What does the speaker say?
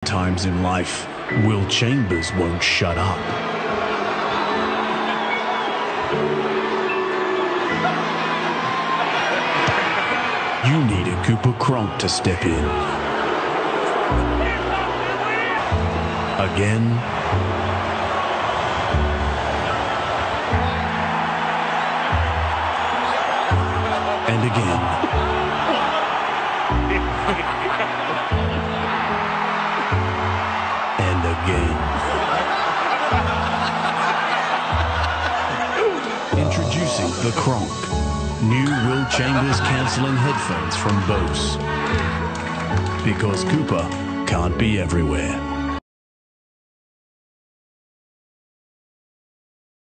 times in life, Will Chambers won't shut up. You need a Cooper Cronk to step in. Again. And again. And again. Introducing the Cronk. New Will Chambers cancelling headphones from Bose. Because Cooper can't be everywhere.